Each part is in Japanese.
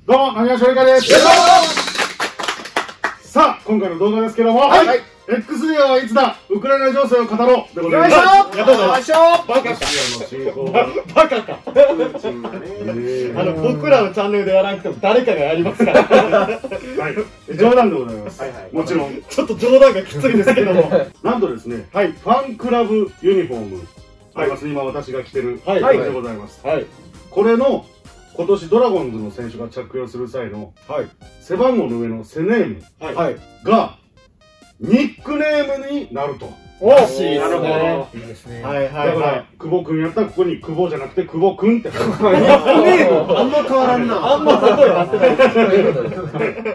どうも、なにわしょうかです。さあ、今回の動画ですけども、はい。X デーはいつだウクライナ情勢を語ろうでございます。 ありがとうございました。 バカか。 バカか。僕らのチャンネルでやらなくても誰かがやりますから。 はい。冗談でございます。もちろん。 ちょっと冗談がきついですけども。 なんとですね、はい。ファンクラブユニフォーム。あります。今私が着てる。はい。でございます。はい。これの、今年ドラゴンズの選手が着用する際の、背番号の上の背ネームが、ニックネームになると。 らしいですね。 いいですね。はいはい。だから、久保くんやったらここに久保じゃなくて久保くんって。ニックネームあんま変わらんな。あんまそこになってない。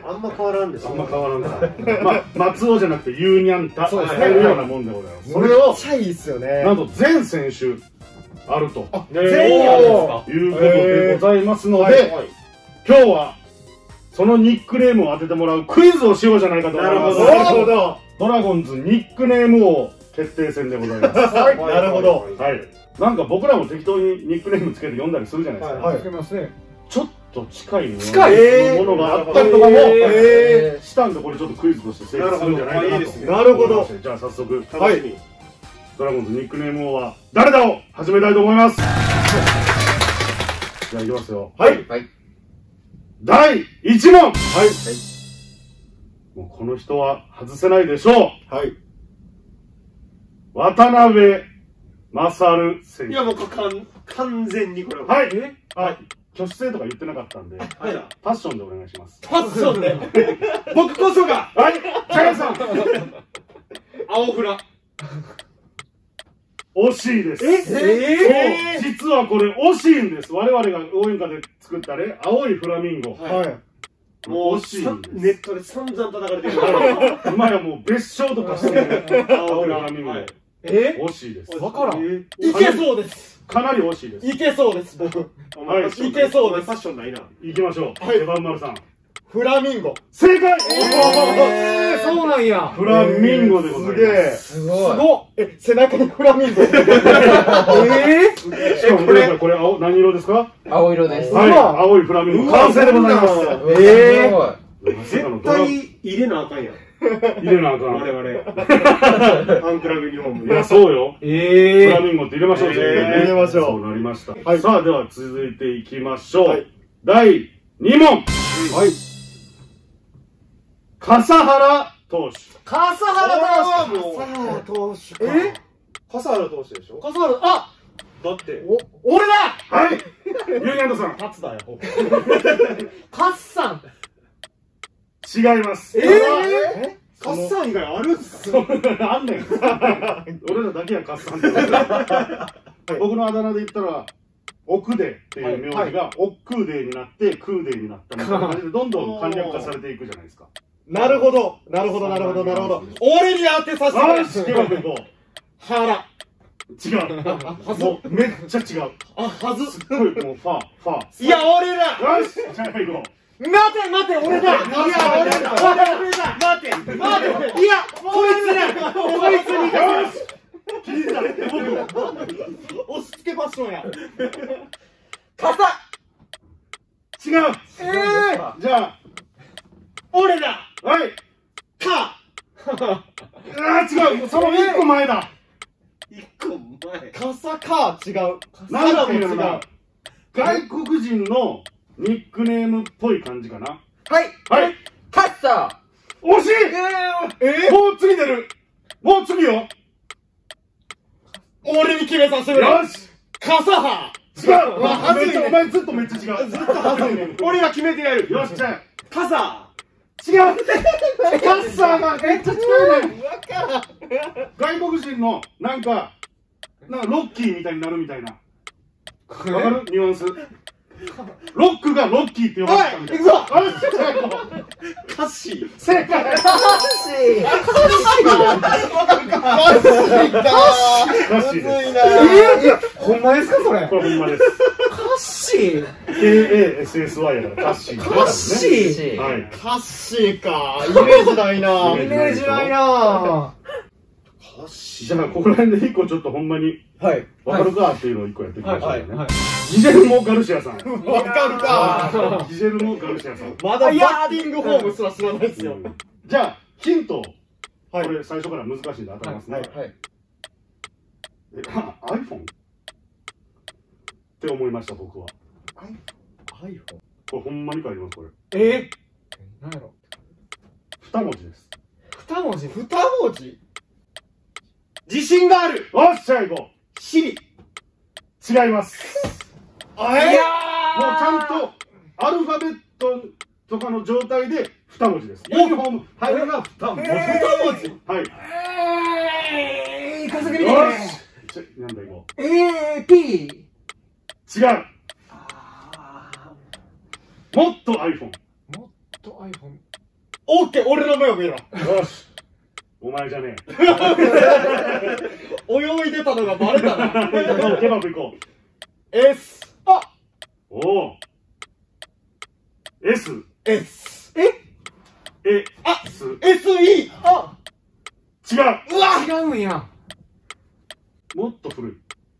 あんま変わらんです。 あんま変わらんな。まあ、松尾じゃなくてユーニャンタ。そうですね。いうようなもんでございます。それを、めっちゃいいっすよね。なんと全選手、あると。 全員あるんですかいうことでございますので、今日は、そのニックネームを当ててもらうクイズをしようじゃないかと思います。なるほど。ドラゴンズニックネーム王決定戦でございます。 なるほど。 はい。なんか僕らも適当にニックネームつけて読んだりするじゃないですか。 はい。つけますね。 ちょっと近いものがあったりとかもしたんで、これちょっとクイズとして成立するんじゃないかなと。なるほど。じゃあ早速、はい。ドラゴンズニックネーム王は誰だを始めたいと思います。じゃあいきますよ。はい。第1問。はい。もうこの人は外せないでしょう。はい。渡辺勝選手。 いやもう完全にこれは。 はい。はい。挙手制とか言ってなかったんで、パッションでお願いします。 パッションで僕こそがはい。ジャガさん。 青フラ。 惜しいです。実はこれ惜しいんです。我々が応援歌で作ったね、青いフラミンゴ。はい。もう惜しいんです。 ネットで散々叩かれてる。 今やもう別称とかしてる。青いフラミンゴ。惜しいです。 わからん。いけそうです。 かなり惜しいです。 いけそうです、僕。はい。いけそうです。ファッションないな。 行きましょう。はい。番丸さん。 フラミンゴ。 正解。 そうなんや。 フラミンゴでございます。 すごい。すごい。背中にフラミンゴ。しかもこれ何色ですか？ 青色です。 はい。青いフラミンゴ完成でございます。 絶対入れなあかんやん。 入れなあかん。 我々。ファンクラブユニフォーム。 いや、そうよ。フラミンゴって入れましょう。 入れましょう。 そうなりました。さあ、では続いていきましょう。第2問。はい。笠原投手。 笠原投手。笠原投手でしょ？笠原、あ！だって、俺だ！ はい！ユーニャンドさん。 勝つだよ。カッサン。 違います。 カッサン以外あるんすか？ あんねん。俺らだけやカッサンって。僕のあだ名で言ったら、奥デっていう名字が、おっくーデーになって、クーデーになったみたいな感じで、どんどん簡略化されていくじゃないですか。 なるほど。なるほど。俺に当てさせてくれ。 腹。 違う。もうめっちゃ違う。 はず。 すっごいもうファー。 いや、俺だ。 よし、じゃあ行こう。 待て、俺だ。いや、俺だ。待て。いや、こいつに。 よし。聞いたね。 押し付けファッションや。 傘。違う。じゃあ。 俺だ。 はい。 か。 違う。その1個前だ。 1個前。傘か。違う。 なんていうのか。外国人のニックネームっぽい感じかな。 はい。カッサー。惜しい。もう次出る。もう次よ。 俺に決めさせてくれ。 よし。 笠原。 違う。お前ずっとめっちゃ違う。ずっとはずいねん。 俺が決めてやる。 よし、じゃあ。 傘。 違う。カッサーがめっちゃ違うねん。外国人のなんかロッキーみたいになるみたいな。わかる？ニュアンス。ロックがロッキーって呼ばれてたみたいな。行くぞ。 カッシー。 正解。カッシー。カッシーです。 いや、ほんまですかそれ？ これほんまです。 カッシー。 KASSY やからカッシー。 カッシー。はい。カッシーか。イメージないな。イメージないな。 じゃあ、ここら辺で一個ちょっとほんまに、わかるかっていうのを一個やっていきましょうね。ギジェルモ・ガルシアさん。 わかるか。 ギジェルモ・ガルシアさん。 まだバッティングフォームすら知らないですよ。 じゃあ、ヒント。これ最初から難しいんで当たりますね。iPhone？ って思いました、僕は。 iPhone？ これほんまに書いてます、これ。 何やろ。 2文字です。 2文字？ 2文字？自信がある。 よっしゃ、行こう。 シリ。 違います。 いやもうちゃんとアルファベットとかの状態で2文字です。ユニフォーム入るのが2文字。 2文字？ はい。 稼ぎみよたいね。 し。なんだ、行こう。 P。 違う。もっと iPhone。 もっと iPhone。オッケー、俺の目を見ろ。 よし。お前じゃね泳いでたのがバレたな。 え。ケバブ行こう。 S。あ、 おお。S。 S。SE。あ、 違う。 うわ、違うんや。 もっと古い。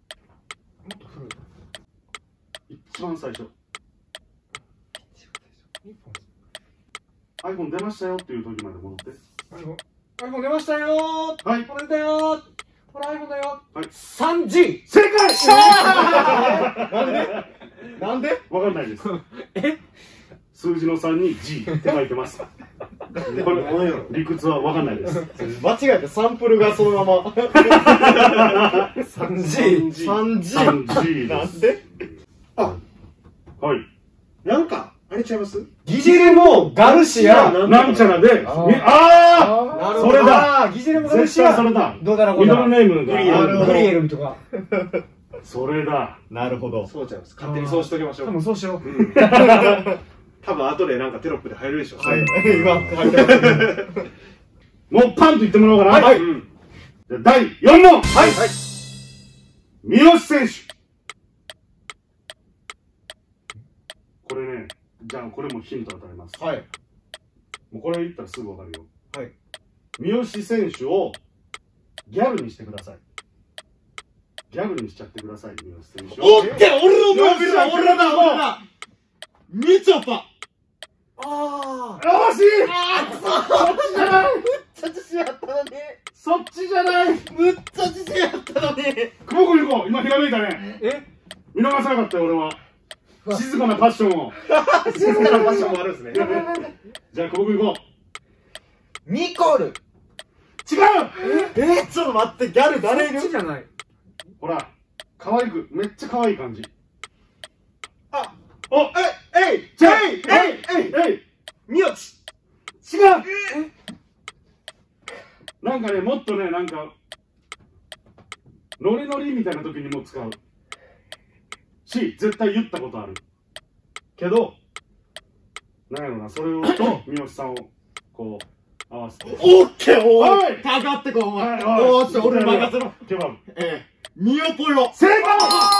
一番最初。iPhone 出ましたよっていう時まで戻って。 iPhone 出ましたよー。 はい。 これだよー。これ iPhone だよ。 はい。 3G。 正解。 なんで？ わかんないです。数字の3に G って書いてます。これ理屈はわかんないです。 間違えてサンプルがそのまま。3G。なんで？ はい。 なんか、あれちゃいます？ ギジレモ・ガルシア。 なんちゃらで、 ああ、 それだ。 ギジレモ・ガル絶シア。 対それだ。 どうだろう。 ミドルネームがグリエルとか。 それだ。 なるほど。 そうちゃいます。勝手にそうしときましょう。 多分そうしよう。 多分後でなんかテロップで入るでしょ。 はい。今入ってます。 もうパンと言ってもらおうかな。 はい。 じゃあ第4問。はい。三好選手。これね、じゃあこれもヒント与えます。 はい。 もうこれ言ったらすぐわかるよ。 はい。 三好選手をギャルにしてください。ギャルにしちゃってください、三好選手を。 オッケー、俺の目を見ろ、俺だ。みちょぱ。ああ。 よし。 むっちゃ自信あったのに。 そっちじゃない。 むっちゃ自信あったのに。 久保君行こう。今ひらめいたね。見逃さなかったよ、俺は。静かなパッションを。 静かなパッションもあるんですね。 じゃあ久保君行こう。 ニコル。 違う。 ちょっと待って、ギャル誰いる？ じゃない。 ほら、可愛く、めっちゃ可愛い感じ。 あ、 お、じゃあ、 みよち。 違う。なんかね、もっとね、なんか、ノリノリみたいな時にも使う。し、絶対言ったことある。けど、なんやろな、それをと、三好さんを、こう、合わせて。 オッケー、おい。 かかってこ、お前。 おー、俺任せろ。 ケバブ。 ミオポヨ。 正解。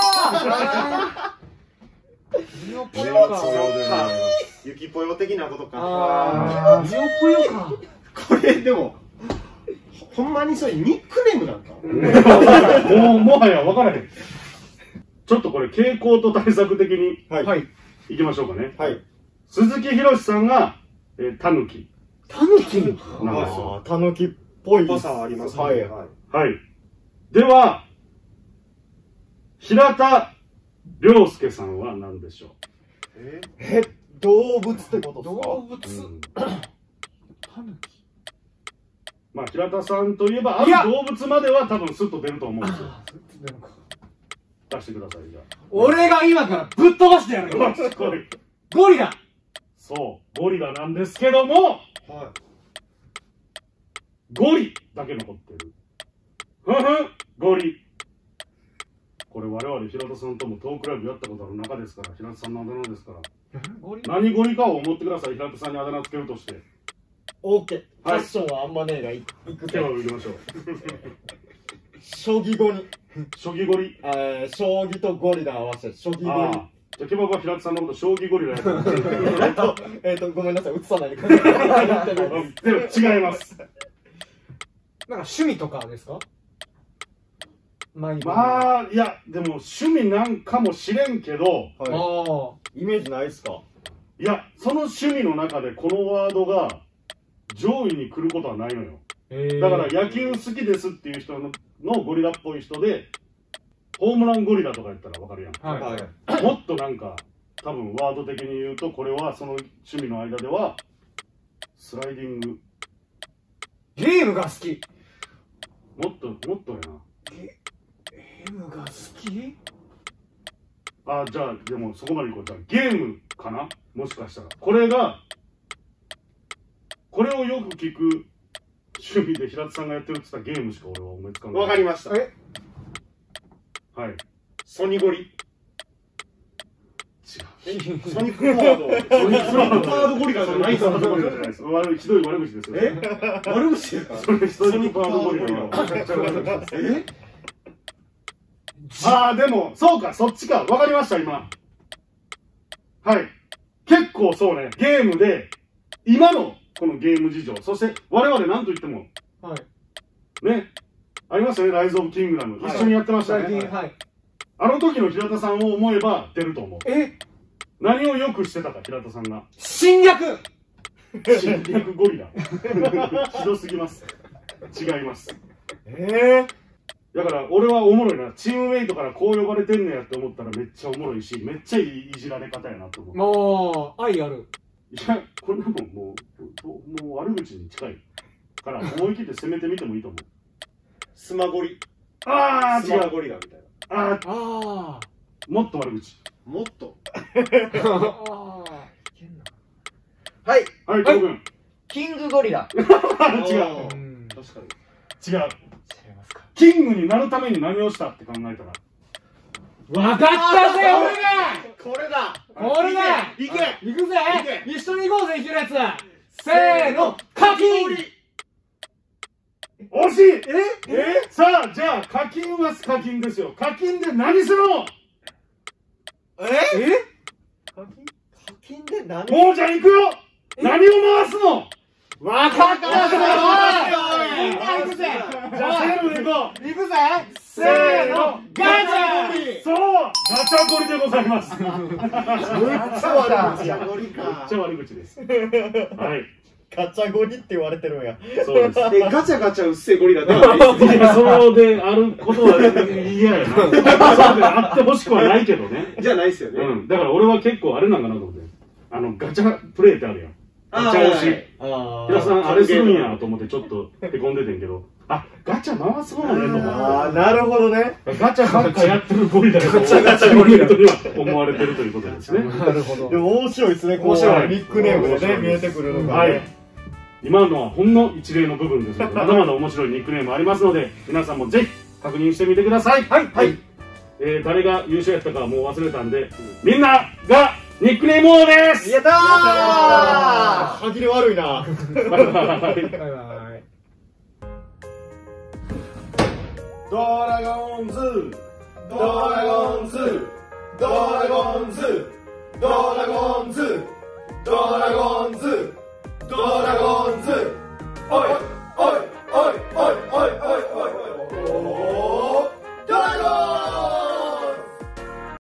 ミオポヨか。 ゆきぽよ的なことか。 ミオポヨか。 これでも、ほんまにそういうニックネームなんか？ もはや分からへん。ちょっとこれ傾向と対策的に、 はい。 いきましょうかね。 はい。 鈴木宏さんが、タヌキ。 タヌキなんですよ。 タヌキっぽい。 ぽさはありますね。 はい。 はい。では、平田良介さんは何でしょ動物ってこと動物。 う？ タヌキ。 まあ、平田さんといえば、ある動物までは多分スッと出ると思うんですよ。出してください、じゃ俺が今からぶっ飛ばしてやるよ。 あ。すごい。 ゴリラ。 そう、ゴリラなんですけども、ゴリだけ残ってる。ゴリ。これ我々平田さんともトークライブやったことある中ですから、平田さんのあだ名ですから。 ゴリ何ゴリかを思ってください、平田さんにあだ名つけるとして。 オッケー。ファッションはあんまねえがいくでは行きましょう。 将棋語に。 将棋ゴリ。 将棋とゴリラ合わせて、将棋ゴリ。 じゃあ、ケバブは平田さんのこと、将棋ゴリラやと思ってごめんなさい、映さないでください。 でも違います。 なんか趣味とかですか？ まあ、いや、でも趣味なんかもしれんけど、 イメージないっすか？ いや、その趣味の中でこのワードが上位に来ることはないのよ。だから野球好きですっていう人のゴリラっぽい人で、ホームランゴリラとか言ったらわかるやん。もっとなんか、多分ワード的に言うと、これはその趣味の間では、スライディング。 ゲームが好き。 もっとやな。 ゲームが好き？ あ、じゃあ、でもそこまでいこう。じゃあ、ゲームかな？もしかしたら。これをよく聞く趣味で平田さんがやってるって言ったらゲームしか俺は思いつかない。 わかりました。 はい。 ソニゴリ。 違う。 ソニックパワード。ソニックパワードゴリラじゃないですか？ ひどい悪口ですよ。 悪口ですか？ それソニックパワードゴリラはめちゃくちゃ悪口です。ああ、でも、そうか、そっちか。わかりました、今。はい。結構そうね、ゲームで、今のこのゲーム事情、そして我々何と言っても、ね、ありましたね、ライズ・オブ・キングダム。一緒にやってましたね。あの時の平田さんを思えば出ると思う。何をよくしてたか、平田さんが。 侵略ゴリラ。ひどすぎます。違います。だから俺はおもろいな。チームメイトからこう呼ばれてんねやって思ったらめっちゃおもろいし、めっちゃいじられ方やなと思う。 もう、愛ある。 いや、こんなもんもう悪口に近いから思い切って攻めてみてもいいと思う。 スマゴリ。 ああ、 スマゴリラみたいな。 ああ、もっと悪口。 もっと。 はい。 はい、ト君。 キングゴリラ。 違う。 確かに。 違う。キングになるために何をしたって考えたら。 わかったぜ、俺がこれだ。 俺だ行け行くぜ一緒に行こうぜ、いけるやつせーの、課金惜しいさあ、じゃあ、課金は課金ですよ。課金で何するの課金で何？ もうじゃあ行くよ何を回すのわかったぜ行くぜじゃあ、せーので行こう行くぜせーの、ガチャゴリそうガチャゴリでございますめっちゃ悪口です。はい。 ガチャゴリって言われてるんや。 そうです。 ガチャガチャうっせえゴリラではないいや、そうであることは嫌やな。そうであってほしくはないけどね。 じゃないっすよね。 うん。だから俺は結構あれなんかなと思って。ガチャプレイってあるやん。ガチャ押し。平さん、あれするんやと思ってちょっとへこんでてんけど、あ、ガチャ回すものねと思って。 ああ、なるほどね。 ガチャばっかやってるゴリラがガチャガチャゴリラとには思われてるということですね。 なるほど。 でも面白いですね、こうニックネームでね、見えてくるのが。はい。 今のはほんの一例の部分ですので、まだまだ面白いニックネームありますので、皆さんもぜひ確認してみてください。はい。誰が優勝やったかはもう忘れたんで、みんながニックネーム王です。 やったー。歯切れ悪いな。 バイバイ。ドラゴンズドラゴンズドラゴンズドラゴンズドラゴンズドラゴンズ